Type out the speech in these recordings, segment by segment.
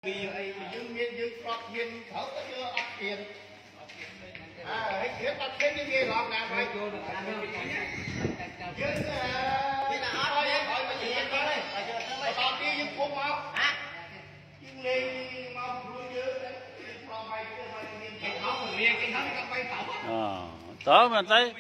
vì vậy dương lọt hiền thở có chưa ấp hiền hết hiền ấp hiền như nghe lọt nào vậy dương hỏi mà gì có đây còn đi dương cuốn mau dương lên mau luôn dương lo bay cái tháo liền cái tháo các bay tháo đó mình thấy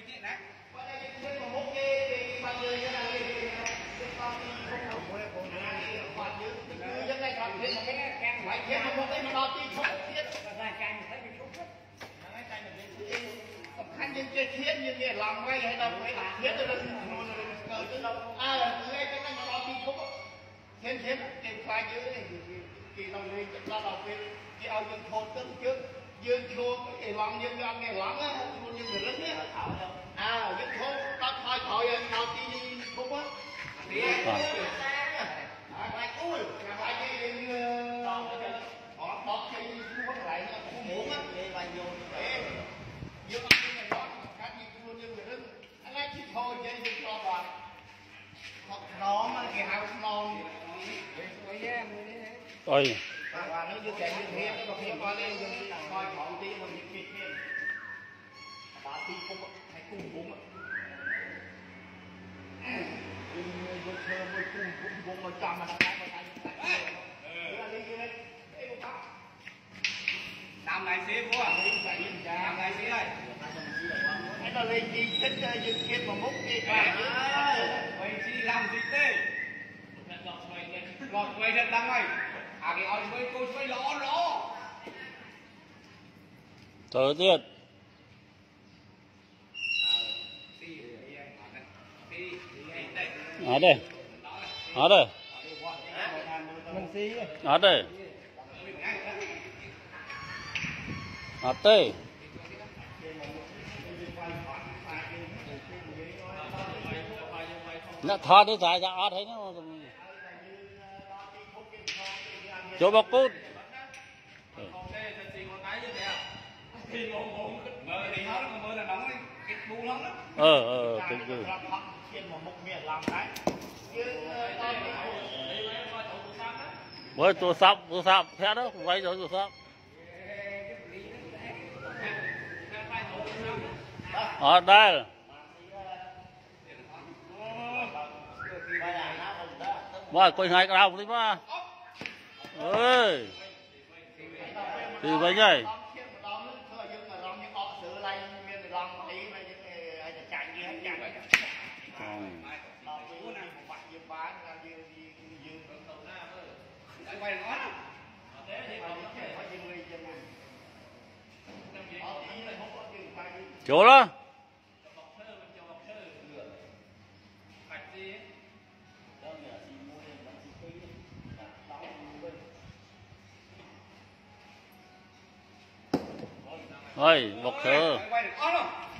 những cái thiên như thế làm ngay hay đâu phải thiết rồi cờ chứ đâu ngay cái này mà đi không thiên cái khoai dưới này kỳ đầu lên ra đầu cái ao dương thôn tức trước dương thôn cái lòng dương ăn nghe lắm á thôn dương người lớn á dương thôn ta thay thôi nào đi không á thì lại ui lại cái họ bóp cái không lại không muốn á lại vô dương ăn cái đó các gì luôn dương người lớn anh ấy chỉ thôi chứ dương cho đoàn nó mà cái hào non ôi và nó dương chạy dương hiên nó hiên qua đây dương coi bọn tí mà những kịch hiên bà tí không hay cùng bụng dương thơ mới cùng bụng mà chọn mà nó làm lại xí vua làm lại xí đây anh ta lên đi chết dương kiên mà múc đi cả vậy chi làm gì thế lọt quay thật đang mày cái oi với cô với lõ trời tiết ở đây ở đây ở đây ở đây nó thò đi dài ra ở thấy nó chỗ bọc cút kinh cứ với tôi sắp thế đó quay rồi tôi sắp ở đây mà coi hai cái đầu đi mà ơi thì vậy nhỉ chỗ đó ơi bọc sữa